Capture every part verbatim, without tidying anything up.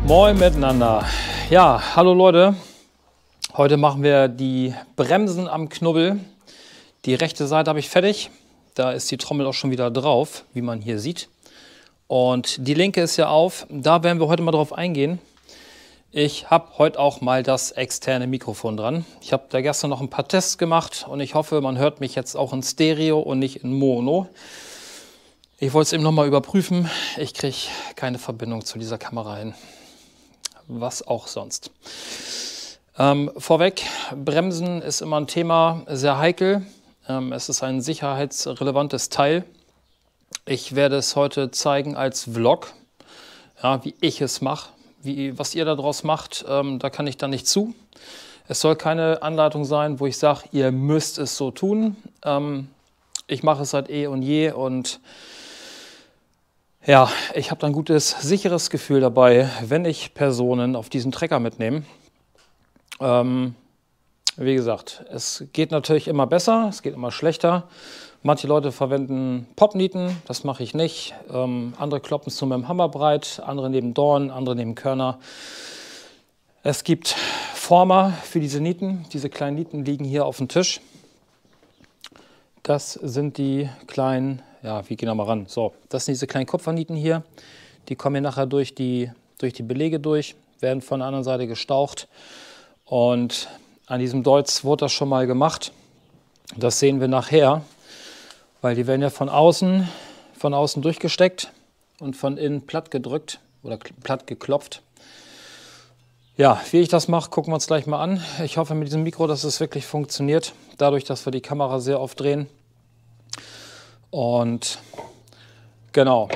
Moin miteinander. Ja, hallo Leute. Heute machen wir die Bremsen am Knubbel. Die rechte Seite habe ich fertig. Da ist die Trommel auch schon wieder drauf, wie man hier sieht. Und die linke ist ja auf. Da werden wir heute mal drauf eingehen. Ich habe heute auch mal das externe Mikrofon dran. Ich habe da gestern noch ein paar Tests gemacht und ich hoffe, man hört mich jetzt auch in Stereo und nicht in Mono. Ich wollte es eben noch mal überprüfen. Ich kriege keine Verbindung zu dieser Kamera hin. Was auch sonst. Ähm, vorweg, Bremsen ist immer ein Thema, sehr heikel. Ähm, es ist ein sicherheitsrelevantes Teil. Ich werde es heute zeigen als Vlog, ja, wie ich es mache. Wie, was ihr daraus macht, ähm, da kann ich dann nicht zu. Es soll keine Anleitung sein, wo ich sage, ihr müsst es so tun. Ähm, ich mache es seit eh und je und ja, ich habe dann ein gutes, sicheres Gefühl dabei, wenn ich Personen auf diesen Trecker mitnehme. Ähm, wie gesagt, es geht natürlich immer besser, es geht immer schlechter. Manche Leute verwenden Popnieten, das mache ich nicht. Ähm, andere kloppen es so mit dem Hammer breit, andere nehmen Dorn, andere nehmen Körner. Es gibt Former für diese Nieten. Diese kleinen Nieten liegen hier auf dem Tisch. Das sind die kleinen, ja, wir gehen da mal ran. So, das sind diese kleinen Kupfernieten hier. Die kommen hier nachher durch die, durch die Belege durch, werden von der anderen Seite gestaucht. Und an diesem Deutz wurde das schon mal gemacht. Das sehen wir nachher. Weil die werden ja von außen, von außen durchgesteckt und von innen platt gedrückt oder platt geklopft. Ja, wie ich das mache, gucken wir uns gleich mal an. Ich hoffe mit diesem Mikro, dass es wirklich funktioniert, dadurch, dass wir die Kamera sehr oft drehen. Und genau,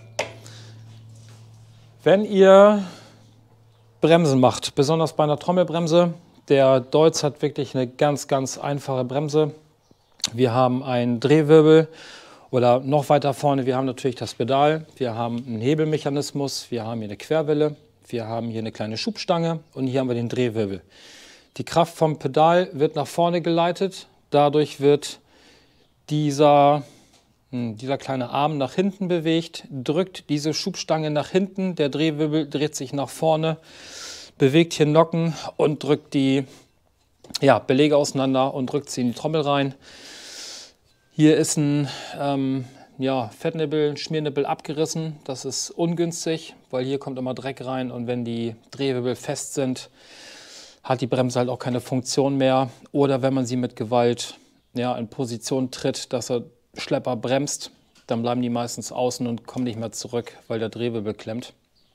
wenn ihr Bremsen macht, besonders bei einer Trommelbremse, der Deutz hat wirklich eine ganz, ganz einfache Bremse. Wir haben einen Drehwirbel oder noch weiter vorne, wir haben natürlich das Pedal, wir haben einen Hebelmechanismus, wir haben hier eine Querwelle, wir haben hier eine kleine Schubstange und hier haben wir den Drehwirbel. Die Kraft vom Pedal wird nach vorne geleitet, dadurch wird dieser, dieser kleine Arm nach hinten bewegt, drückt diese Schubstange nach hinten, der Drehwirbel dreht sich nach vorne, bewegt hier Nocken und drückt die ja, Belege auseinander und drückt sie in die Trommel rein. Hier ist ein ähm, ja, Fettnippel, ein Schmiernippel abgerissen. Das ist ungünstig, weil hier kommt immer Dreck rein und wenn die Drehwirbel fest sind, hat die Bremse halt auch keine Funktion mehr. Oder wenn man sie mit Gewalt ja, in Position tritt, dass der Schlepper bremst, dann bleiben die meistens außen und kommen nicht mehr zurück, weil der Drehwirbel klemmt.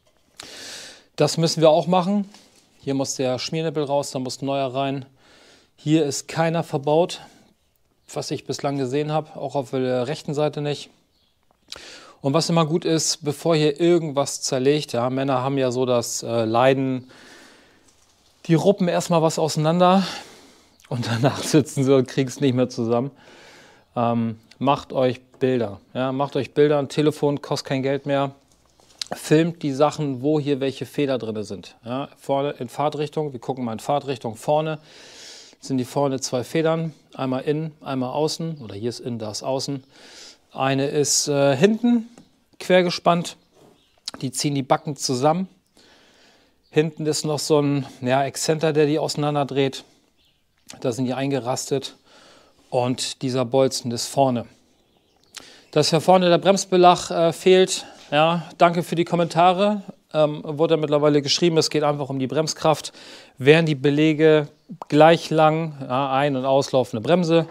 Das müssen wir auch machen. Hier muss der Schmiernippel raus, da muss ein neuer rein. Hier ist keiner verbaut, was ich bislang gesehen habe, auch auf der rechten Seite nicht. Und was immer gut ist, bevor hier irgendwas zerlegt, ja, Männer haben ja so das äh, Leiden, die ruppen erstmal was auseinander und danach sitzen sie und kriegen es nicht mehr zusammen. Ähm, macht euch Bilder, ja, macht euch Bilder, ein Telefon kostet kein Geld mehr. Filmt die Sachen, wo hier welche Fehler drin sind. Ja, vorne in Fahrtrichtung, wir gucken mal in Fahrtrichtung vorne. Sind die vorne zwei Federn, einmal innen, einmal außen, oder hier ist innen, da ist außen. Eine ist äh, hinten quergespannt, die ziehen die Backen zusammen. Hinten ist noch so ein ja, Exzenter, der die auseinander dreht. Da sind die eingerastet und dieser Bolzen ist vorne. Dass hier vorne der Bremsbelag äh, fehlt, ja, danke für die Kommentare. Ähm, wurde ja mittlerweile geschrieben, es geht einfach um die Bremskraft. Wären die Belege gleich lang, ja, ein- und auslaufende Bremse,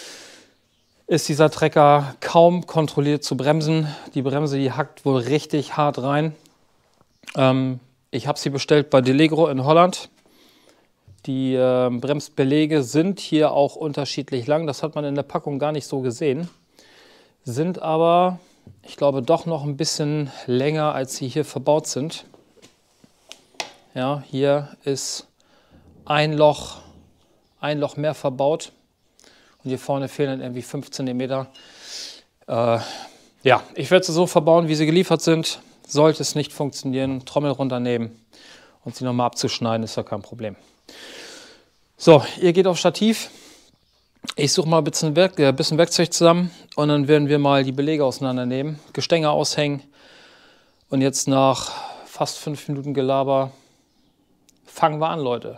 ist dieser Trecker kaum kontrolliert zu bremsen. Die Bremse, die hackt wohl richtig hart rein. Ähm, ich habe sie bestellt bei Delegro in Holland. Die äh, Bremsbelege sind hier auch unterschiedlich lang. Das hat man in der Packung gar nicht so gesehen. Sind aber, ich glaube, doch noch ein bisschen länger, als sie hier verbaut sind. Ja, hier ist ein Loch, ein Loch mehr verbaut und hier vorne fehlen dann irgendwie fünf Zentimeter. Äh, ja, ich werde sie so verbauen, wie sie geliefert sind. Sollte es nicht funktionieren, Trommel runternehmen und sie nochmal abzuschneiden, ist ja kein Problem. So, ihr geht auf Stativ. Ich suche mal ein bisschen, Werk, äh, bisschen Werkzeug zusammen und dann werden wir mal die Belege auseinandernehmen, Gestänge aushängen und jetzt nach fast fünf Minuten Gelaber. Fangen wir an, Leute.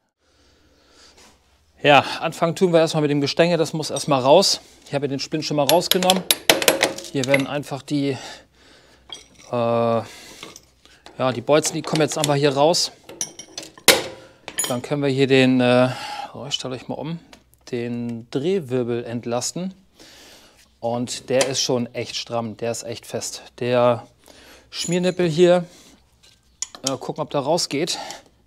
Ja, anfangen tun wir erstmal mit dem Gestänge, das muss erstmal raus. Ich habe den Spinn schon mal rausgenommen. Hier werden einfach die, äh, ja, die Bolzen, die kommen jetzt einfach hier raus. Dann können wir hier den, äh, oh, ich stelle euch mal um, den Drehwirbel entlasten. Und der ist schon echt stramm, der ist echt fest. Der Schmiernippel hier, äh, gucken, ob der rausgeht.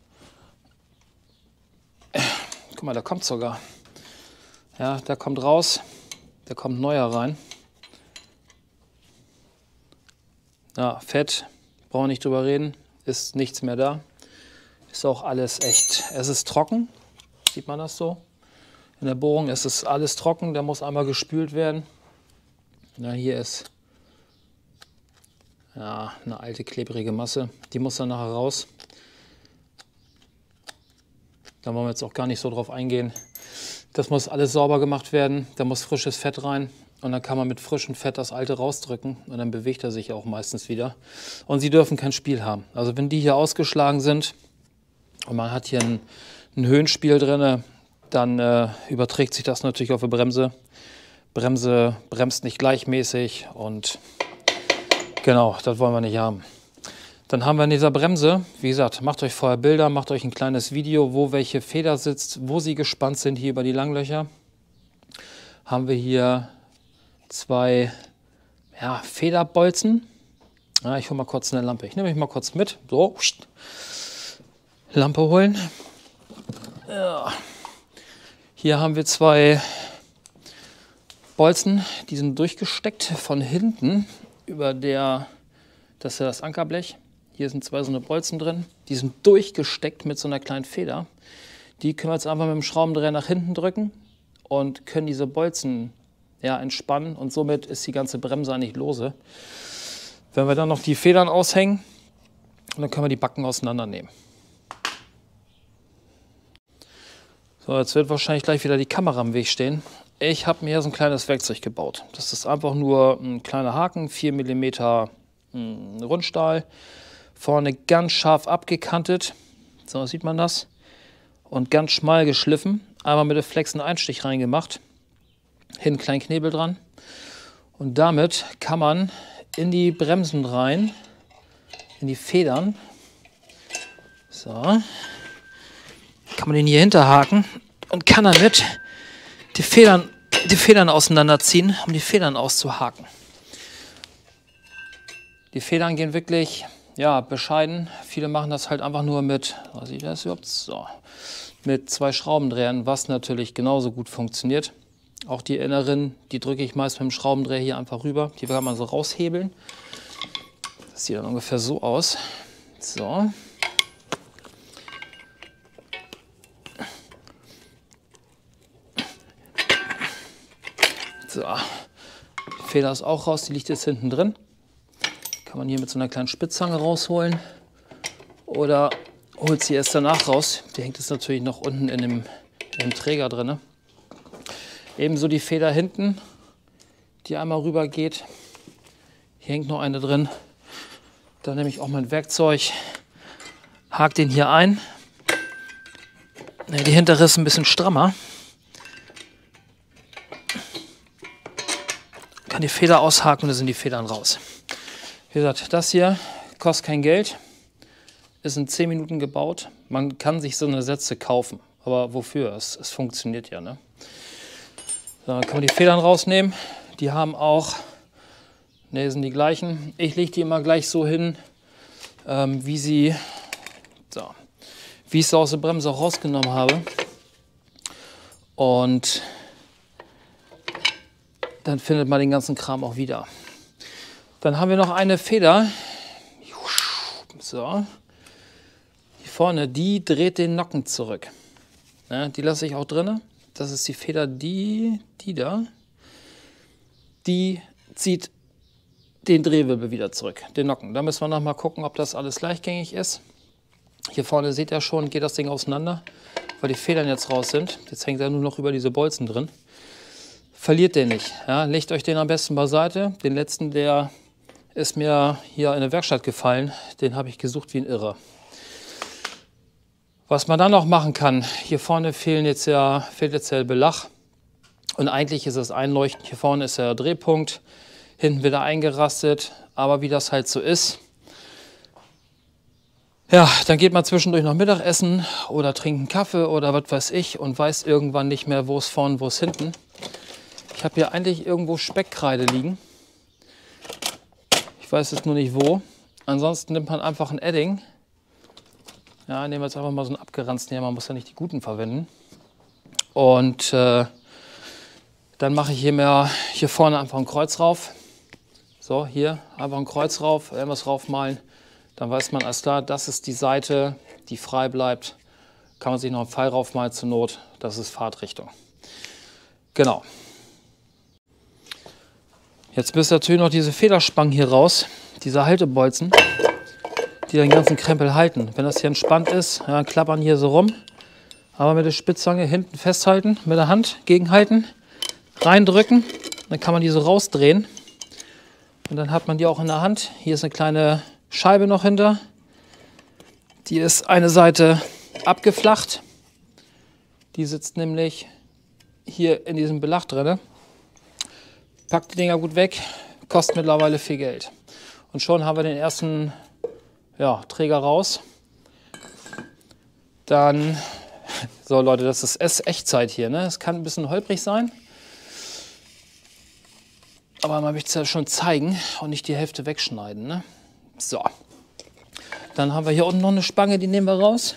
Guck mal, der kommt sogar. Ja, der kommt raus. Der kommt neuer rein. Ja, Fett, brauchen wir nicht drüber reden. Ist nichts mehr da. Ist auch alles echt. Es ist trocken. Sieht man das so? In der Bohrung ist es alles trocken. Der muss einmal gespült werden. Na, hier ist ja, eine alte klebrige Masse. Die muss dann nachher raus. Da wollen wir jetzt auch gar nicht so drauf eingehen. Das muss alles sauber gemacht werden. Da muss frisches Fett rein. Und dann kann man mit frischem Fett das alte rausdrücken. Und dann bewegt er sich auch meistens wieder. Und sie dürfen kein Spiel haben. Also wenn die hier ausgeschlagen sind und man hat hier ein, ein Höhenspiel drin, dann äh, überträgt sich das natürlich auf die Bremse. Bremse bremst nicht gleichmäßig. Und genau, das wollen wir nicht haben. Dann haben wir in dieser Bremse, wie gesagt, macht euch vorher Bilder, macht euch ein kleines Video, wo welche Feder sitzt, wo sie gespannt sind, hier über die Langlöcher. Haben wir hier zwei ja, Federbolzen. Ja, ich hole mal kurz eine Lampe. Ich nehme mich mal kurz mit. So, Lampe holen. Ja. Hier haben wir zwei Bolzen, die sind durchgesteckt von hinten über der, das ist ja das Ankerblech. Hier sind zwei so eine Bolzen drin, die sind durchgesteckt mit so einer kleinen Feder. Die können wir jetzt einfach mit dem Schraubendreher nach hinten drücken und können diese Bolzen ja, entspannen und somit ist die ganze Bremse eigentlich lose. Wenn wir dann noch die Federn aushängen, dann können wir die Backen auseinandernehmen. So, jetzt wird wahrscheinlich gleich wieder die Kamera im Weg stehen. Ich habe mir hier so ein kleines Werkzeug gebaut. Das ist einfach nur ein kleiner Haken, vier Millimeter Rundstahl. Vorne ganz scharf abgekantet, so sieht man das, und ganz schmal geschliffen. Einmal mit der Flex einen Einstich reingemacht, hin einen kleinen Knebel dran. Und damit kann man in die Bremsen rein, in die Federn, so, kann man den hier hinterhaken und kann damit die Federn, die Federn auseinanderziehen, um die Federn auszuhaken. Die Federn gehen wirklich ja, bescheiden. Viele machen das halt einfach nur mit, was sieht das überhaupt? So, mit zwei Schraubendrehern, was natürlich genauso gut funktioniert. Auch die inneren, die drücke ich meist mit dem Schraubendreher hier einfach rüber. Die kann man so raushebeln. Das sieht dann ungefähr so aus. So. So. Die Feder ist auch raus, die liegt jetzt hinten drin. Kann man hier mit so einer kleinen Spitzzange rausholen oder holt sie erst danach raus. Die hängt jetzt natürlich noch unten in dem, in dem Träger drin. Ebenso die Feder hinten, die einmal rüber geht. Hier hängt noch eine drin. Da nehme ich auch mein Werkzeug, hake den hier ein. Die hintere ist ein bisschen strammer. Kann die Feder aushaken und dann sind die Federn raus. Wie gesagt, das hier kostet kein Geld, ist in zehn Minuten gebaut. Man kann sich so eine Sätze kaufen, aber wofür? Es, es funktioniert ja. Ne? So, dann kann man die Federn rausnehmen. Die haben auch, ne, sind die gleichen. Ich lege die immer gleich so hin, ähm, wie sie, so, wie ich sie aus der Bremse auch rausgenommen habe. Und dann findet man den ganzen Kram auch wieder. Dann haben wir noch eine Feder, so, hier vorne, die dreht den Nocken zurück. Ja, die lasse ich auch drin. Das ist die Feder, die, die da, die zieht den Drehwirbel wieder zurück, den Nocken. Da müssen wir noch mal gucken, ob das alles gleichgängig ist. Hier vorne seht ihr schon, geht das Ding auseinander, weil die Federn jetzt raus sind. Jetzt hängt er nur noch über diese Bolzen drin. Verliert den nicht. Ja, legt euch den am besten beiseite. Den letzten, der ist mir hier in der Werkstatt gefallen. Den habe ich gesucht wie ein Irrer. Was man dann noch machen kann, hier vorne fehlen jetzt ja, fehlt jetzt der Belach. Und eigentlich ist es einleuchtend. Hier vorne ist der Drehpunkt, hinten wieder eingerastet. Aber wie das halt so ist, ja, dann geht man zwischendurch noch Mittagessen oder trinkt einen Kaffee oder was weiß ich und weiß irgendwann nicht mehr, wo es vorne, wo es hinten. Ich habe hier eigentlich irgendwo Speckkreide liegen. Ich weiß jetzt nur nicht wo. Ansonsten nimmt man einfach ein Edding. Ja, nehmen wir jetzt einfach mal so einen abgeranzten hier. Man muss ja nicht die guten verwenden. Und äh, dann mache ich hier, mehr, hier vorne einfach ein Kreuz rauf. So, hier einfach ein Kreuz rauf, irgendwas raufmalen. Dann weiß man, alles klar, das ist die Seite, die frei bleibt. Kann man sich noch einen Pfeil raufmalen zur Not. Das ist Fahrtrichtung. Genau. Jetzt müsst ihr natürlich noch diese Federspangen hier raus, diese Haltebolzen, die den ganzen Krempel halten. Wenn das hier entspannt ist, ja, klappern hier so rum. Aber mit der Spitzzange hinten festhalten, mit der Hand gegenhalten, reindrücken. Dann kann man die so rausdrehen. Und dann hat man die auch in der Hand. Hier ist eine kleine Scheibe noch hinter. Die ist eine Seite abgeflacht. Die sitzt nämlich hier in diesem Belach drin. Packt die Dinger gut weg, kostet mittlerweile viel Geld. Und schon haben wir den ersten ja, Träger raus. Dann, so Leute, das ist Echtzeit hier. Ne? Es kann ein bisschen holprig sein. Aber man möchte es ja schon zeigen und nicht die Hälfte wegschneiden. Ne? So. Dann haben wir hier unten noch eine Spange, die nehmen wir raus.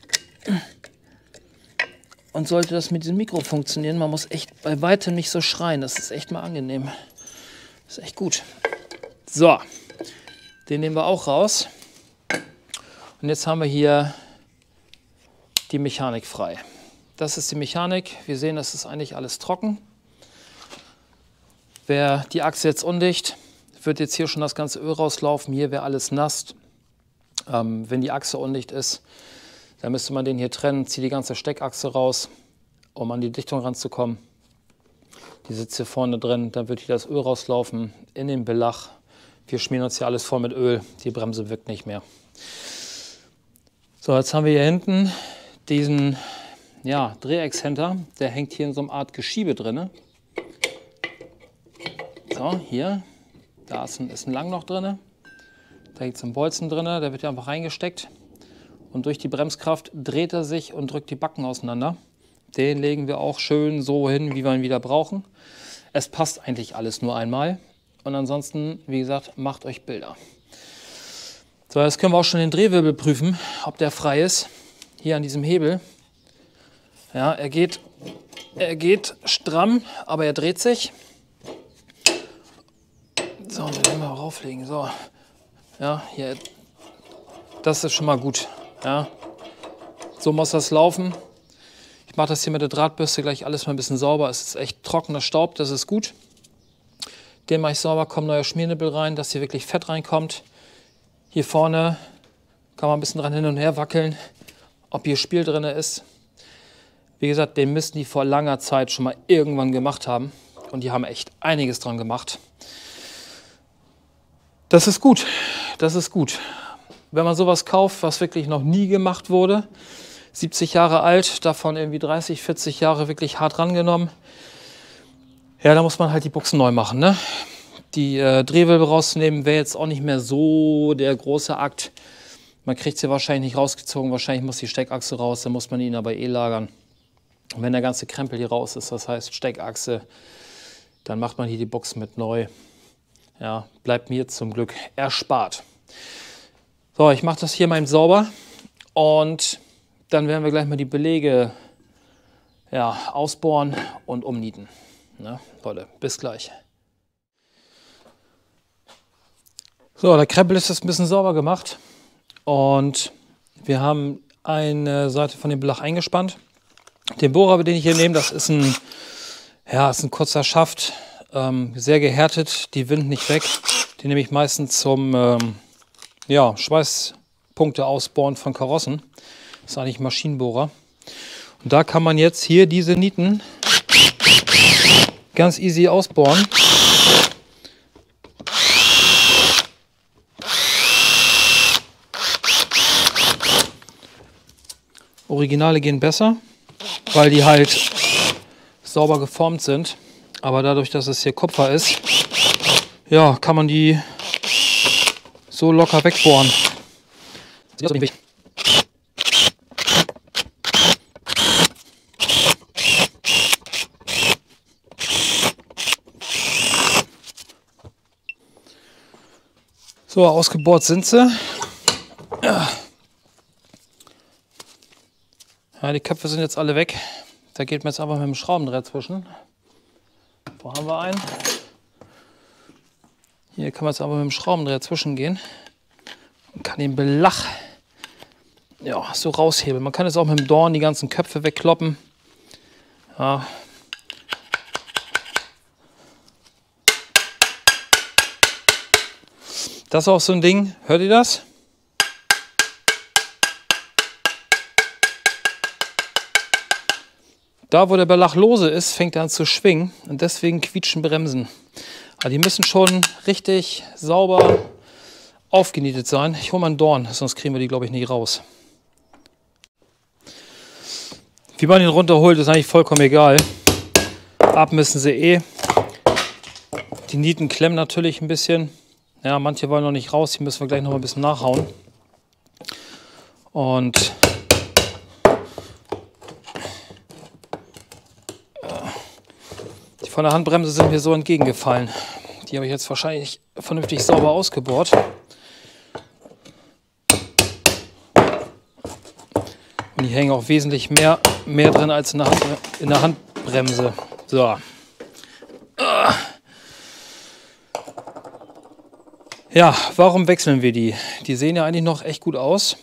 Und sollte das mit diesem Mikro funktionieren, man muss echt bei weitem nicht so schreien. Das ist echt mal angenehm. Das ist echt gut. So, den nehmen wir auch raus. Und jetzt haben wir hier die Mechanik frei. Das ist die Mechanik. Wir sehen, das ist eigentlich alles trocken. Wäre die Achse jetzt undicht, wird jetzt hier schon das ganze Öl rauslaufen. Hier wäre alles nass. Ähm, wenn die Achse undicht ist, dann müsste man den hier trennen, zieht die ganze Steckachse raus, um an die Dichtung ranzukommen. Die sitzt hier vorne drin, dann wird hier das Öl rauslaufen in den Belach. Wir schmieren uns hier alles voll mit Öl, die Bremse wirkt nicht mehr. So, jetzt haben wir hier hinten diesen ja, Drehexhänder, der hängt hier in so einer Art Geschiebe drin. So, hier, da ist ein, ist ein Langloch drin, da gibt es einen Bolzen drin, der wird hier einfach reingesteckt. Und durch die Bremskraft dreht er sich und drückt die Backen auseinander. Den legen wir auch schön so hin, wie wir ihn wieder brauchen. Es passt eigentlich alles nur einmal. Und ansonsten, wie gesagt, macht euch Bilder. So, jetzt können wir auch schon den Drehwirbel prüfen, ob der frei ist. Hier an diesem Hebel. Ja, er geht, er geht stramm, aber er dreht sich. So, den werden wir rauflegen. So, ja, hier. Das ist schon mal gut. Ja, so muss das laufen. Ich mache das hier mit der Drahtbürste gleich alles mal ein bisschen sauber. Es ist echt trockener Staub, das ist gut. Den mache ich sauber, kommt neuer Schmiernibbel rein, dass hier wirklich Fett reinkommt. Hier vorne kann man ein bisschen dran hin und her wackeln, ob hier Spiel drin ist. Wie gesagt, den müssten die vor langer Zeit schon mal irgendwann gemacht haben. Und die haben echt einiges dran gemacht. Das ist gut, das ist gut. Wenn man sowas kauft, was wirklich noch nie gemacht wurde, siebzig Jahre alt, davon irgendwie dreißig, vierzig Jahre wirklich hart rangenommen, ja, da muss man halt die Buchsen neu machen. Ne? Die äh, Drehwirbel rauszunehmen, wäre jetzt auch nicht mehr so der große Akt. Man kriegt sie wahrscheinlich nicht rausgezogen, wahrscheinlich muss die Steckachse raus, dann muss man ihn aber eh lagern. Und wenn der ganze Krempel hier raus ist, das heißt Steckachse, dann macht man hier die Buchsen mit neu. Ja, bleibt mir zum Glück erspart. So, ich mache das hier mal eben sauber und dann werden wir gleich mal die Belege ja, ausbohren und umnieten. Ne? Leute, bis gleich. So, der Krempel ist jetzt ein bisschen sauber gemacht und wir haben eine Seite von dem Belach eingespannt. Den Bohrer, den ich hier nehme, das ist ein, ja, ist ein kurzer Schaft, ähm, sehr gehärtet, die windet nicht weg. Den nehme ich meistens zum ähm, ja, Schweißpunkte ausbohren von Karossen. Das ist eigentlich ein Maschinenbohrer. Und da kann man jetzt hier diese Nieten ganz easy ausbohren. Originale gehen besser, weil die halt sauber geformt sind. Aber dadurch, dass es hier Kupfer ist, ja, kann man die so locker wegbohren. So, ausgebohrt sind sie. Ja. Ja, die Köpfe sind jetzt alle weg. Da geht mir jetzt einfach mit dem Schraubendreher zwischen. Wo haben wir einen? Hier kann man jetzt aber mit dem Schraubendreher zwischengehen und kann den Belach ja, so raushebeln. Man kann jetzt auch mit dem Dorn die ganzen Köpfe wegkloppen. Ja. Das ist auch so ein Ding. Hört ihr das? Da, wo der Belach lose ist, fängt er an zu schwingen und deswegen quietschen Bremsen. Aber die müssen schon richtig sauber aufgenietet sein. Ich hole mal einen Dorn, sonst kriegen wir die, glaube ich, nicht raus. Wie man ihn runterholt, ist eigentlich vollkommen egal. Ab müssen sie eh. Die Nieten klemmen natürlich ein bisschen. Ja, manche wollen noch nicht raus, die müssen wir gleich noch ein bisschen nachhauen. Und die von der Handbremse sind mir so entgegengefallen. Die habe ich jetzt wahrscheinlich vernünftig sauber ausgebohrt. Und die hängen auch wesentlich mehr, mehr drin als in der, Hand, in der Handbremse. So. Ja, warum wechseln wir die? Die sehen ja eigentlich noch echt gut aus.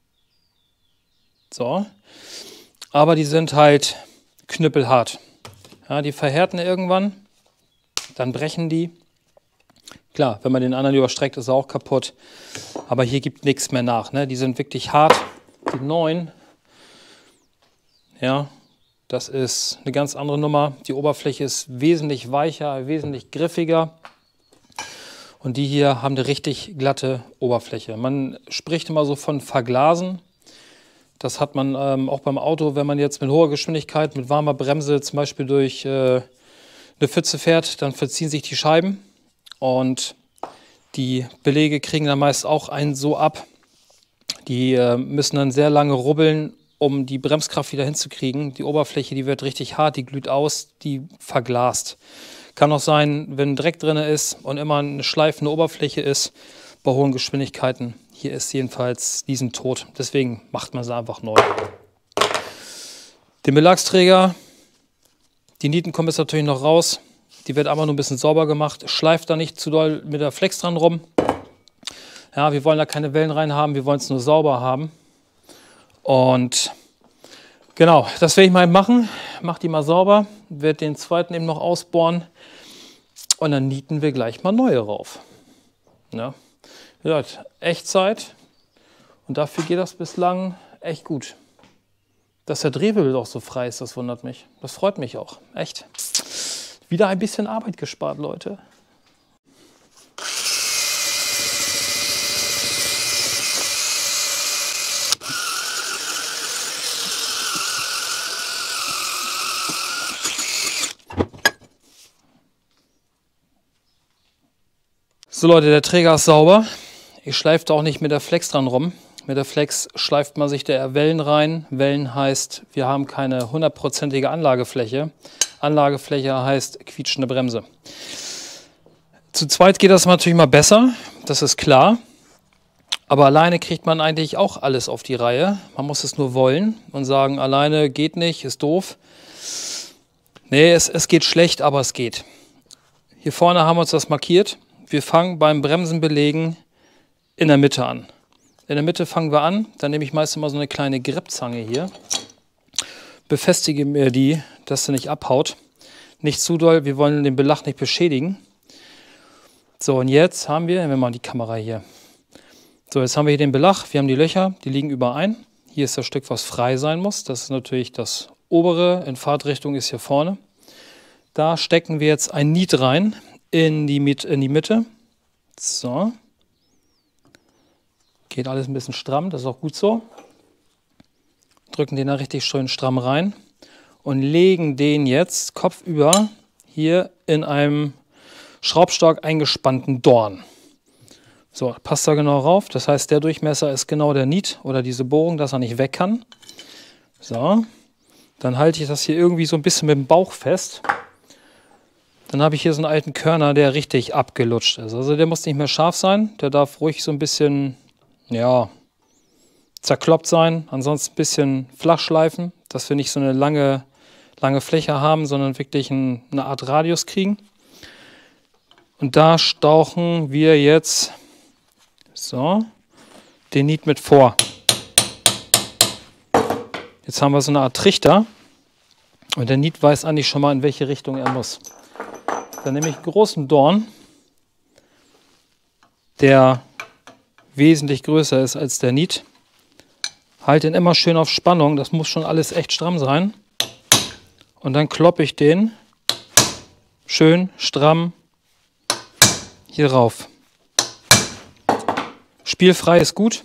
So. Aber die sind halt knüppelhart. Ja, die verhärten irgendwann, dann brechen die. Klar, wenn man den anderen überstreckt, ist er auch kaputt. Aber hier gibt nichts mehr nach. Ne? Die sind wirklich hart. Die neuen, ja, das ist eine ganz andere Nummer. Die Oberfläche ist wesentlich weicher, wesentlich griffiger. Und die hier haben eine richtig glatte Oberfläche. Man spricht immer so von Verglasen. Das hat man ähm, auch beim Auto, wenn man jetzt mit hoher Geschwindigkeit, mit warmer Bremse zum Beispiel durch äh, eine Pfütze fährt, dann verziehen sich die Scheiben. Und die Belege kriegen dann meist auch einen so ab. Die äh, müssen dann sehr lange rubbeln, um die Bremskraft wieder hinzukriegen. Die Oberfläche, die wird richtig hart, die glüht aus, die verglast. Kann auch sein, wenn Dreck drin ist und immer eine schleifende Oberfläche ist, bei hohen Geschwindigkeiten. Hier ist jedenfalls diesen tot. Deswegen macht man sie einfach neu. Den Belagsträger, die Nieten kommen jetzt natürlich noch raus. Die wird einfach nur ein bisschen sauber gemacht. Schleift da nicht zu doll mit der Flex dran rum. Ja, wir wollen da keine Wellen rein haben, wir wollen es nur sauber haben. Und genau, das werde ich mal machen. Mach die mal sauber, werde den zweiten eben noch ausbohren und dann nieten wir gleich mal neue rauf. Ja. Ja, Echtzeit und dafür geht das bislang echt gut. Dass der Drehwirbel auch so frei ist, das wundert mich. Das freut mich auch, echt. Wieder ein bisschen Arbeit gespart, Leute. So Leute, der Träger ist sauber. Ich schleife da auch nicht mit der Flex dran rum. Mit der Flex schleift man sich da Wellen rein. Wellen heißt, wir haben keine hundertprozentige Anlagefläche. Anlagefläche heißt quietschende Bremse. Zu zweit geht das natürlich mal besser, das ist klar. Aber alleine kriegt man eigentlich auch alles auf die Reihe. Man muss es nur wollen und sagen, alleine geht nicht, ist doof. Nee, es, es geht schlecht, aber es geht. Hier vorne haben wir uns das markiert. Wir fangen beim Bremsenbelegen in der Mitte an. In der Mitte fangen wir an, dann nehme ich meist immer so eine kleine Grippzange hier, befestige mir die, dass sie nicht abhaut. Nicht zu doll, wir wollen den Belach nicht beschädigen. So, und jetzt haben wir, nehmen wir mal die Kamera hier. So, jetzt haben wir hier den Belach, wir haben die Löcher, die liegen überein. Hier ist das Stück, was frei sein muss. Das ist natürlich das obere, in Fahrtrichtung ist hier vorne. Da stecken wir jetzt ein Niet rein. In die, in die Mitte. So. Geht alles ein bisschen stramm, das ist auch gut so. drücken den da richtig schön stramm rein und legen den jetzt kopfüber hier in einem Schraubstock eingespannten Dorn. So, passt da genau rauf. Das heißt, der Durchmesser ist genau der Niet oder diese Bohrung, dass er nicht weg kann. So, dann halte ich das hier irgendwie so ein bisschen mit dem Bauch fest. Dann habe ich hier so einen alten Körner, der richtig abgelutscht ist. Also der muss nicht mehr scharf sein. Der darf ruhig so ein bisschen, ja, zerkloppt sein. Ansonsten ein bisschen flach schleifen, dass wir nicht so eine lange, lange Fläche haben, sondern wirklich ein, eine Art Radius kriegen. Und da stauchen wir jetzt so den Niet mit vor. Jetzt haben wir so eine Art Trichter und der Niet weiß eigentlich schon mal, in welche Richtung er muss. Dann nehme ich einen großen Dorn, der wesentlich größer ist als der Niet. Halte ihn immer schön auf Spannung, das muss schon alles echt stramm sein. Und dann kloppe ich den schön stramm hier rauf. Spielfrei ist gut.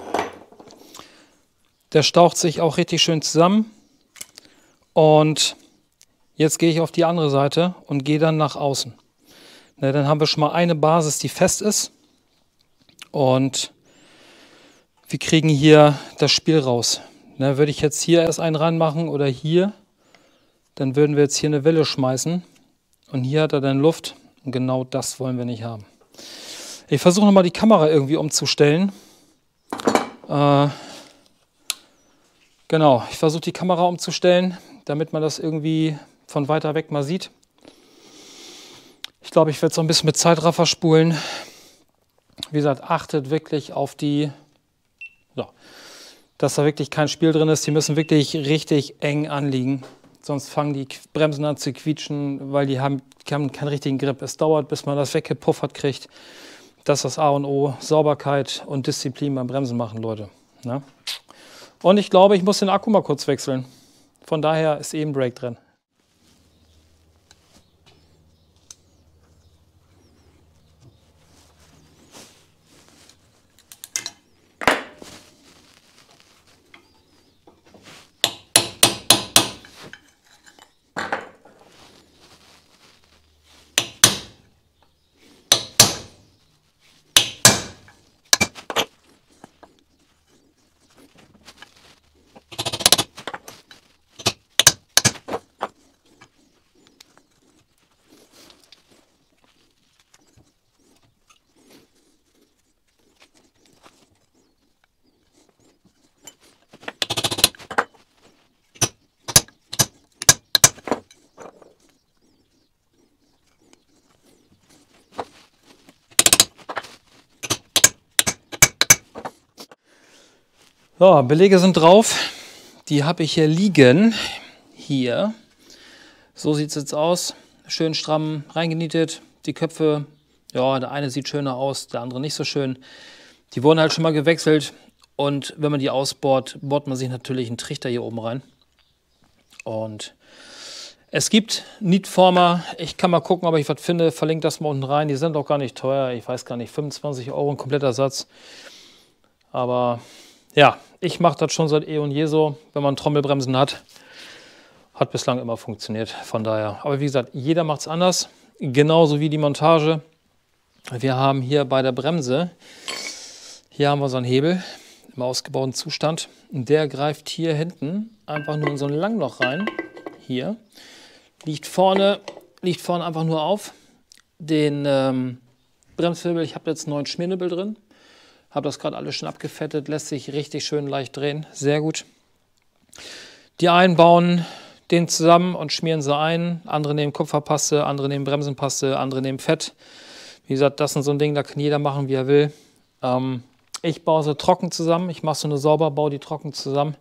Der staucht sich auch richtig schön zusammen. Und jetzt gehe ich auf die andere Seite und gehe dann nach außen. Ne, dann haben wir schon mal eine Basis, die fest ist. Und wir kriegen hier das Spiel raus. Ne, würde ich jetzt hier erst einen reinmachen oder hier, dann würden wir jetzt hier eine Welle schmeißen. Und hier hat er dann Luft. Und genau das wollen wir nicht haben. Ich versuche nochmal die Kamera irgendwie umzustellen. Äh, genau, ich versuche die Kamera umzustellen, damit man das irgendwie von weiter weg mal sieht. Ich glaube, ich werde so ein bisschen mit Zeitraffer spulen. Wie gesagt, achtet wirklich auf die, so, dass da wirklich kein Spiel drin ist. Die müssen wirklich richtig eng anliegen. Sonst fangen die Bremsen an zu quietschen, weil die haben, die haben keinen richtigen Grip. Es dauert, bis man das weggepuffert kriegt. Das ist das A und O. Sauberkeit und Disziplin beim Bremsen machen, Leute. Ne? Und ich glaube, ich muss den Akku mal kurz wechseln. Von daher ist eben Brake drin. So, Belege sind drauf. Die habe ich hier liegen. Hier. So sieht es jetzt aus. Schön stramm reingenietet. Die Köpfe, ja, der eine sieht schöner aus, der andere nicht so schön. Die wurden halt schon mal gewechselt. Und wenn man die ausbohrt, bohrt man sich natürlich einen Trichter hier oben rein. Und es gibt Nietformer. Ich kann mal gucken, ob ich was finde. Verlinke das mal unten rein. Die sind auch gar nicht teuer. Ich weiß gar nicht, fünfundzwanzig Euro ein kompletter Satz. Aber ja, ich mache das schon seit eh und je so, wenn man Trommelbremsen hat. Hat bislang immer funktioniert, von daher. Aber wie gesagt, jeder macht es anders, genauso wie die Montage. Wir haben hier bei der Bremse, hier haben wir so einen Hebel im ausgebauten Zustand. Der greift hier hinten einfach nur in so ein Langloch rein. Hier. Liegt vorne, liegt vorne einfach nur auf. Den ähm, Bremswirbel, ich habe jetzt einen neuen Schmiernibbel drin. Habe das gerade alles schon abgefettet, lässt sich richtig schön leicht drehen. Sehr gut. Die einen bauen den zusammen und schmieren sie ein. Andere nehmen Kupferpaste, andere nehmen Bremsenpaste, andere nehmen Fett. Wie gesagt, das ist so ein Ding, da kann jeder machen, wie er will. Ähm, ich baue sie trocken zusammen. Ich mache so eine sauber, baue die trocken zusammen.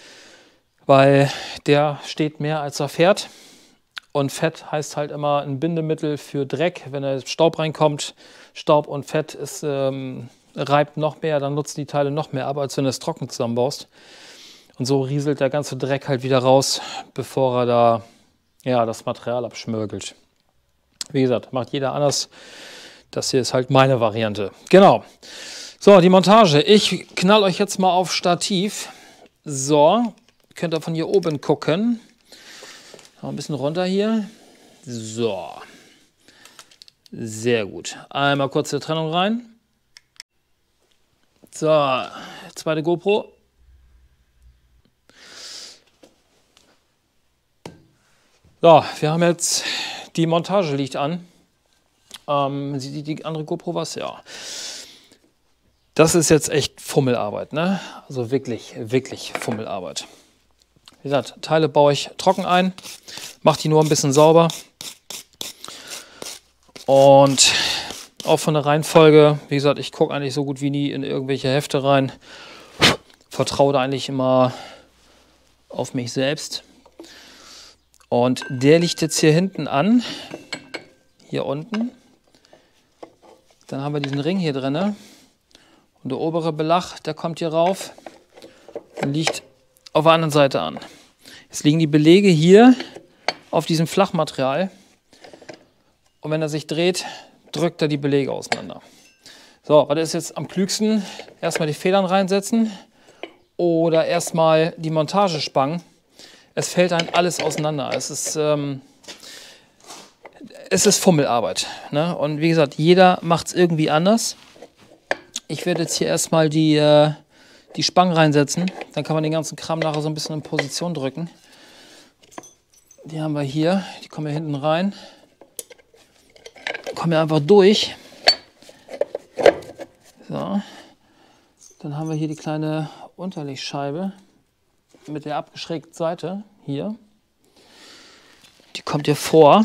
Weil der steht mehr, als er fährt. Und Fett heißt halt immer ein Bindemittel für Dreck. Wenn da Staub reinkommt, Staub und Fett ist... Ähm, reibt noch mehr, dann nutzen die Teile noch mehr ab, als wenn du es trocken zusammenbaust. Und so rieselt der ganze Dreck halt wieder raus, bevor er da ja, das Material abschmörgelt. Wie gesagt, macht jeder anders. Das hier ist halt meine Variante. Genau. So, die Montage. Ich knall euch jetzt mal auf Stativ. So, könnt ihr von hier oben gucken. Noch ein bisschen runter hier. So. Sehr gut. Einmal kurze Trennung rein. So, zweite GoPro. So, wir haben jetzt, die Montage liegt an. Ähm, sieht die andere GoPro was? Ja. Das ist jetzt echt Fummelarbeit, ne? Also wirklich, wirklich Fummelarbeit. Wie gesagt, Teile baue ich trocken ein, mache die nur ein bisschen sauber. Und auch von der Reihenfolge, wie gesagt, ich gucke eigentlich so gut wie nie in irgendwelche Hefte rein. Vertraue da eigentlich immer auf mich selbst. Und der liegt jetzt hier hinten an, hier unten. Dann haben wir diesen Ring hier drin. Und der obere Belach, der kommt hier rauf und liegt auf der anderen Seite an. Jetzt liegen die Belege hier auf diesem Flachmaterial. Und wenn er sich dreht, drückt er die Belege auseinander. So, was ist jetzt am klügsten? Erstmal die Federn reinsetzen oder erstmal die Montagespangen. Es fällt einem alles auseinander. Es ist, ähm, es ist Fummelarbeit, ne? Und wie gesagt, jeder macht es irgendwie anders. Ich werde jetzt hier erstmal die, äh, die Spangen reinsetzen. Dann kann man den ganzen Kram nachher so ein bisschen in Position drücken. Die haben wir hier. Die kommen hier hinten rein. Kommen hier einfach durch. So. Dann haben wir hier die kleine Unterlegscheibe mit der abgeschrägten Seite hier. Die kommt hier vor.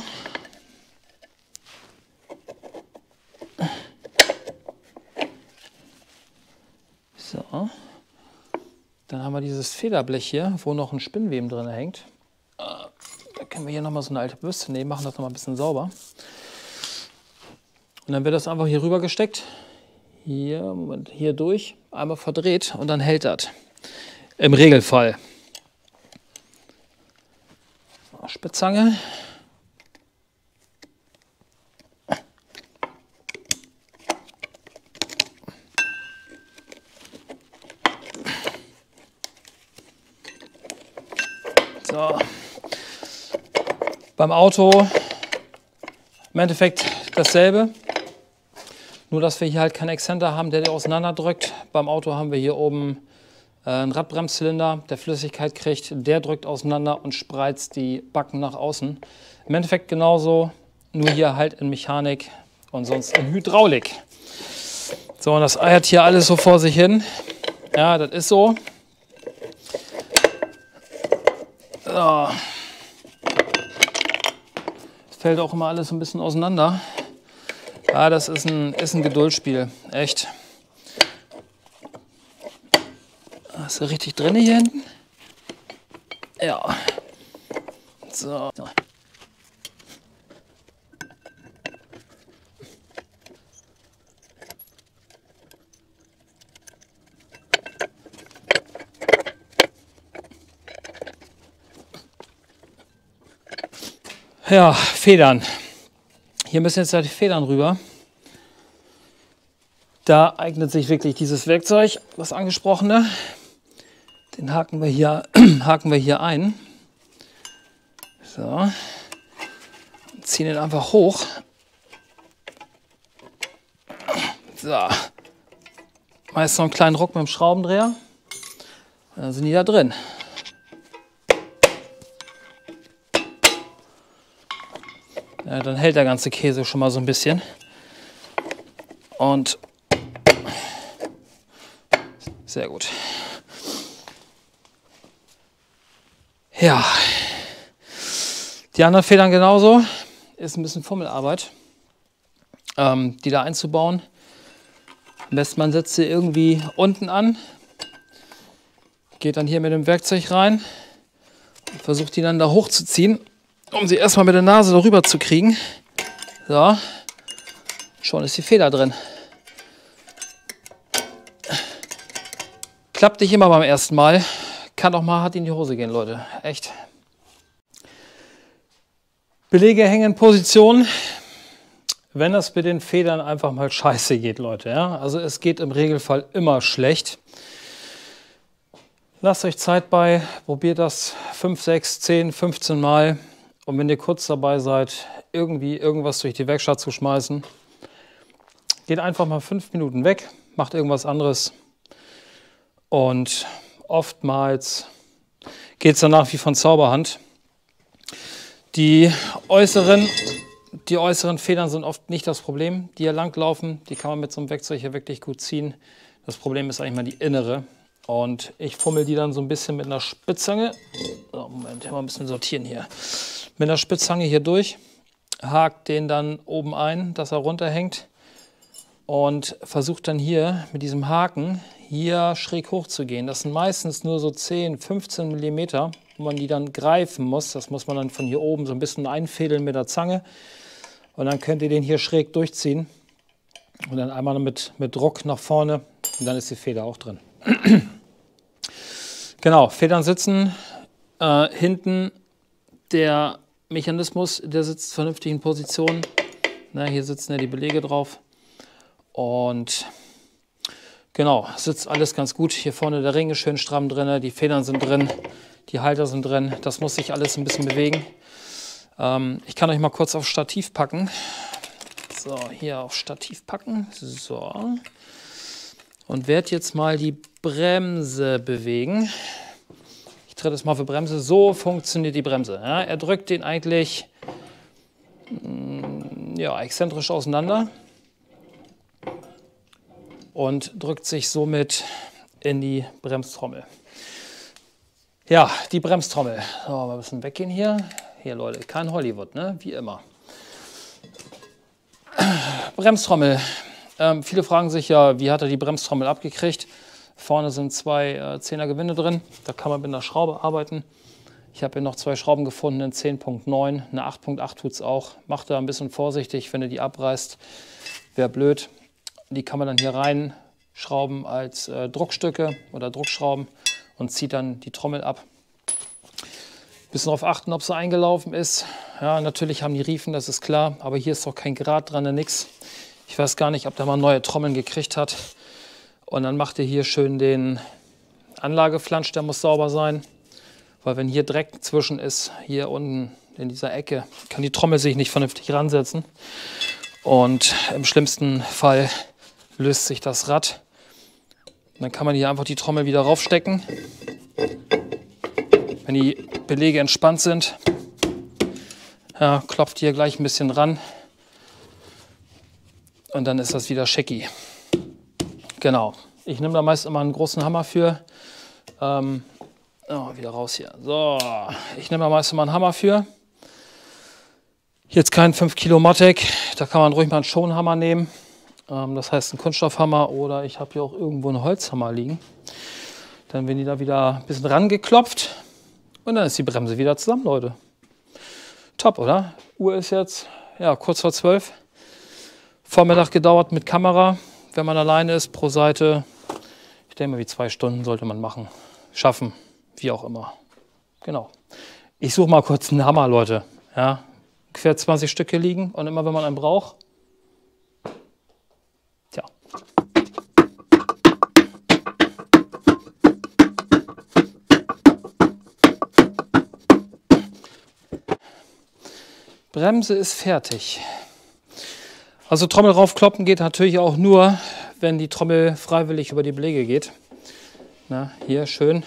So. Dann haben wir dieses Federblech hier, wo noch ein Spinnweben drin hängt. Da können wir hier nochmal so eine alte Bürste nehmen, machen das nochmal ein bisschen sauber. Und dann wird das einfach hier rüber gesteckt. Hier, Moment, hier durch, einmal verdreht und dann hält das. Im Regelfall. Spitzange. So. Beim Auto im Endeffekt dasselbe. Nur, dass wir hier halt keinen Exzenter haben, der die auseinanderdrückt. Beim Auto haben wir hier oben äh, einen Radbremszylinder, der Flüssigkeit kriegt. Der drückt auseinander und spreizt die Backen nach außen. Im Endeffekt genauso, nur hier halt in Mechanik und sonst in Hydraulik. So, und das eiert hier alles so vor sich hin. Ja, das ist so. So. Es fällt auch immer alles so ein bisschen auseinander. Ja, das ist ein, ist ein Geduldsspiel, echt. Ist er richtig drin hier hinten? Ja. So. Ja, Federn. Hier müssen jetzt die Federn rüber. Da eignet sich wirklich dieses Werkzeug, das angesprochene. Den haken wir hier, haken wir hier ein. So. Und ziehen ihn einfach hoch. So. Meist noch einen kleinen Ruck mit dem Schraubendreher. Und dann sind die da drin. Ja, dann hält der ganze Käse schon mal so ein bisschen. Und sehr gut. Ja, die anderen Federn genauso. Ist ein bisschen Fummelarbeit, ähm, die da einzubauen. Am besten man setzt sie irgendwie unten an, geht dann hier mit dem Werkzeug rein und versucht die dann da hochzuziehen, um sie erstmal mit der Nase darüber zu kriegen. So, schon ist die Feder drin. Klappt nicht immer beim ersten Mal. Kann auch mal hart in die Hose gehen, Leute. Echt. Belege hängen in Position, wenn das mit den Federn einfach mal scheiße geht, Leute. Ja? Also es geht im Regelfall immer schlecht. So, Lasst euch Zeit bei, probiert das fünf, sechs, zehn, fünfzehn Mal. Und wenn ihr kurz dabei seid, irgendwie irgendwas durch die Werkstatt zu schmeißen, geht einfach mal fünf Minuten weg, macht irgendwas anderes. Und oftmals geht es danach wie von Zauberhand. Die äußeren, die äußeren Federn sind oft nicht das Problem, die hier langlaufen. Die kann man mit so einem Werkzeug hier wirklich gut ziehen. Das Problem ist eigentlich mal die innere. Und ich fummel die dann so ein bisschen mit einer Spitzzange. Oh, Moment, mal ein bisschen sortieren hier. Mit einer Spitzzange hier durch, hakt den dann oben ein, dass er runterhängt. Und versucht dann hier mit diesem Haken hier schräg hoch zu gehen. Das sind meistens nur so zehn, fünfzehn Millimeter, wo man die dann greifen muss. Das muss man dann von hier oben so ein bisschen einfädeln mit der Zange. Und dann könnt ihr den hier schräg durchziehen. Und dann einmal mit, mit Druck nach vorne und dann ist die Feder auch drin. Genau, Federn sitzen. Äh, hinten der Mechanismus, der sitzt vernünftig in Position. Na, hier sitzen ja die Belege drauf. Und genau, sitzt alles ganz gut. Hier vorne der Ring ist schön stramm drin, die Federn sind drin, die Halter sind drin. Das muss sich alles ein bisschen bewegen. Ähm, ich kann euch mal kurz auf Stativ packen. So, hier auf Stativ packen. So. Und werde jetzt mal die Bremse bewegen. Ich trete es mal für Bremse. So funktioniert die Bremse. Ja, er drückt den eigentlich ja, exzentrisch auseinander. Und drückt sich somit in die Bremstrommel. Ja, die Bremstrommel. So, mal ein bisschen weggehen hier. Hier, Leute, kein Hollywood, ne? Wie immer. Bremstrommel. Ähm, viele fragen sich ja, wie hat er die Bremstrommel abgekriegt? Vorne sind zwei äh, Zehner Gewinde drin. Da kann man mit einer Schraube arbeiten. Ich habe hier noch zwei Schrauben gefunden, eine zehn Punkt neun, eine acht Punkt acht tut es auch. Macht da ein bisschen vorsichtig, wenn ihr die abreißt. Wäre blöd. Die kann man dann hier reinschrauben als äh, Druckstücke oder Druckschrauben und zieht dann die Trommel ab. Bisschen darauf achten, ob sie eingelaufen ist. Ja, natürlich haben die Riefen, das ist klar, aber hier ist doch kein Grad dran, nix. Ich weiß gar nicht, ob der mal neue Trommeln gekriegt hat. Und dann macht ihr hier schön den Anlageflansch, der muss sauber sein. Weil wenn hier Dreck zwischen ist, hier unten in dieser Ecke, kann die Trommel sich nicht vernünftig ransetzen. Und im schlimmsten Fall löst sich das Rad. Und dann kann man hier einfach die Trommel wieder raufstecken. Wenn die Belege entspannt sind, ja, klopft hier gleich ein bisschen ran. Und dann ist das wieder schicki. Genau. Ich nehme da meist immer einen großen Hammer für. Ähm, oh, wieder raus hier. So, ich nehme da meist immer einen Hammer für. Jetzt kein fünf Kilo Matic, da kann man ruhig mal einen Schonhammer nehmen. Ähm, das heißt einen Kunststoffhammer oder ich habe hier auch irgendwo einen Holzhammer liegen. Dann werden die da wieder ein bisschen rangeklopft und dann ist die Bremse wieder zusammen, Leute. Top, oder? Uhr ist jetzt ja, kurz vor zwölf. Vormittag gedauert mit Kamera, wenn man alleine ist, pro Seite. Ich denke mal, wie zwei Stunden sollte man machen, schaffen, wie auch immer. Genau. Ich suche mal kurz einen Hammer, Leute. Ja. Ungefähr zwanzig Stück hier liegen und immer wenn man einen braucht. Tja. Bremse ist fertig. Also Trommel raufkloppen geht natürlich auch nur, wenn die Trommel freiwillig über die Belege geht. Na, hier schön.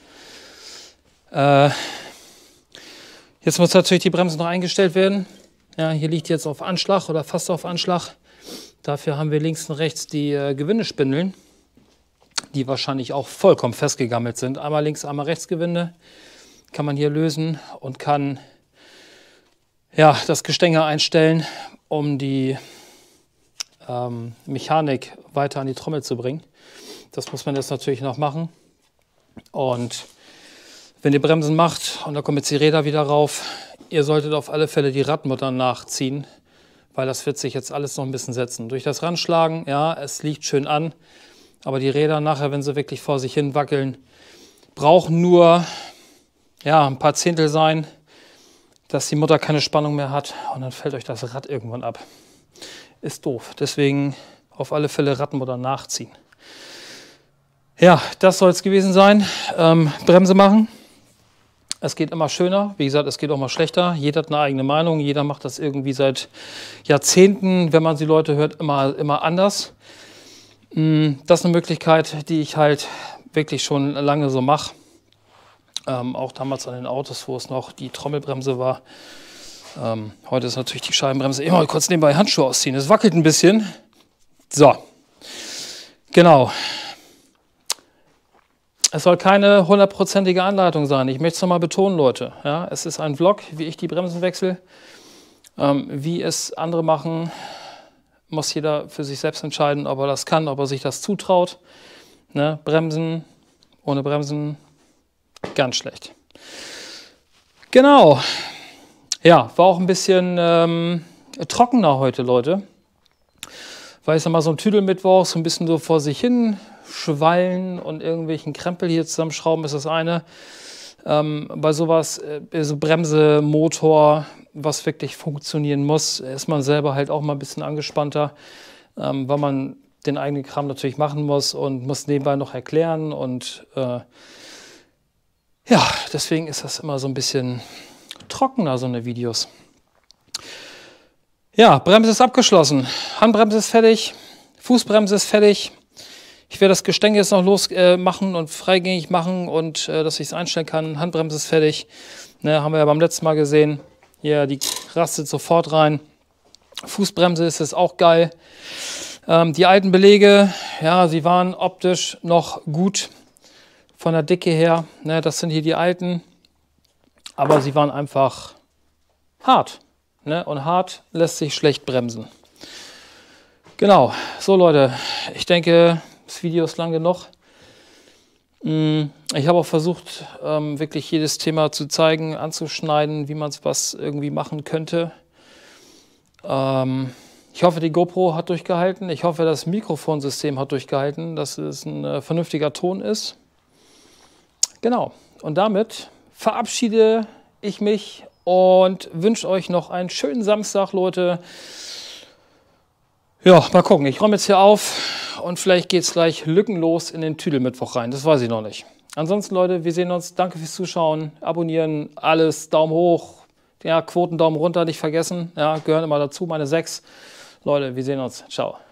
Äh, Jetzt muss natürlich die Bremse noch eingestellt werden. Ja, hier liegt jetzt auf Anschlag oder fast auf Anschlag. Dafür haben wir links und rechts die äh, Gewindespindeln, die wahrscheinlich auch vollkommen festgegammelt sind. Einmal links, einmal rechts Gewinde. Kann man hier lösen und kann ja, das Gestänge einstellen, um die ähm, Mechanik weiter an die Trommel zu bringen. Das muss man jetzt natürlich noch machen. Und wenn ihr Bremsen macht, und da kommen jetzt die Räder wieder rauf, ihr solltet auf alle Fälle die Radmutter nachziehen, weil das wird sich jetzt alles noch ein bisschen setzen. Durch das Ranschlagen, ja, es liegt schön an, aber die Räder nachher, wenn sie wirklich vor sich hin wackeln, brauchen nur ja, ein paar Zehntel sein, dass die Mutter keine Spannung mehr hat und dann fällt euch das Rad irgendwann ab. Ist doof, deswegen auf alle Fälle Radmutter nachziehen. Ja, das soll es gewesen sein. Ähm, Bremse machen. Es geht immer schöner. Wie gesagt, es geht auch mal schlechter. Jeder hat eine eigene Meinung. Jeder macht das irgendwie seit Jahrzehnten, wenn man die Leute hört, immer, immer anders. Das ist eine Möglichkeit, die ich halt wirklich schon lange so mache. Ähm, auch damals an den Autos, wo es noch die Trommelbremse war. Ähm, heute ist natürlich die Scheibenbremse. Immer kurz nebenbei Handschuhe ausziehen. Es wackelt ein bisschen. So. Genau. Es soll keine hundertprozentige Anleitung sein. Ich möchte es nochmal betonen, Leute. Ja, es ist ein Vlog, wie ich die Bremsen wechsle. Ähm, wie es andere machen, muss jeder für sich selbst entscheiden, ob er das kann, ob er sich das zutraut. Ne? Bremsen, ohne Bremsen, ganz schlecht. Genau. Ja, war auch ein bisschen ähm, trockener heute, Leute. Weil ich sag mal, so ein Tüdelmittwoch, so ein bisschen so vor sich hin schwallen und irgendwelchen Krempel hier zusammenschrauben ist das eine. Ähm, bei sowas, äh, so Bremse, Motor, was wirklich funktionieren muss, ist man selber halt auch mal ein bisschen angespannter, ähm, weil man den eigenen Kram natürlich machen muss und muss nebenbei noch erklären. Und äh, ja, deswegen ist das immer so ein bisschen trockener, so eine Videos. Ja, Bremse ist abgeschlossen. Handbremse ist fertig, Fußbremse ist fertig. Ich werde das Gestänge jetzt noch los äh, machen und freigängig machen und äh, dass ich es einstellen kann. Handbremse ist fertig. Ne, haben wir ja beim letzten Mal gesehen. Ja, die rastet sofort rein. Fußbremse ist jetzt auch geil. Ähm, die alten Belege, ja, sie waren optisch noch gut von der Dicke her. Ne, das sind hier die alten. Aber sie waren einfach hart. Ne? Und hart lässt sich schlecht bremsen. Genau. So, Leute, ich denke, das Video ist lang genug. Ich habe auch versucht, ähm, wirklich jedes Thema zu zeigen, anzuschneiden, wie man es was irgendwie machen könnte. Ähm, ich hoffe, die GoPro hat durchgehalten. Ich hoffe, das Mikrofonsystem hat durchgehalten, dass es ein äh, vernünftiger Ton ist. Genau. Und damit verabschiede ich mich und wünsche euch noch einen schönen Samstag, Leute. Ja, mal gucken. Ich räume jetzt hier auf und vielleicht geht es gleich lückenlos in den Tüdelmittwoch rein. Das weiß ich noch nicht. Ansonsten, Leute, wir sehen uns. Danke fürs Zuschauen. Abonnieren, alles. Daumen hoch. Ja, Quoten, Daumen runter, nicht vergessen. Ja, gehören immer dazu, meine sechs. Leute, wir sehen uns. Ciao.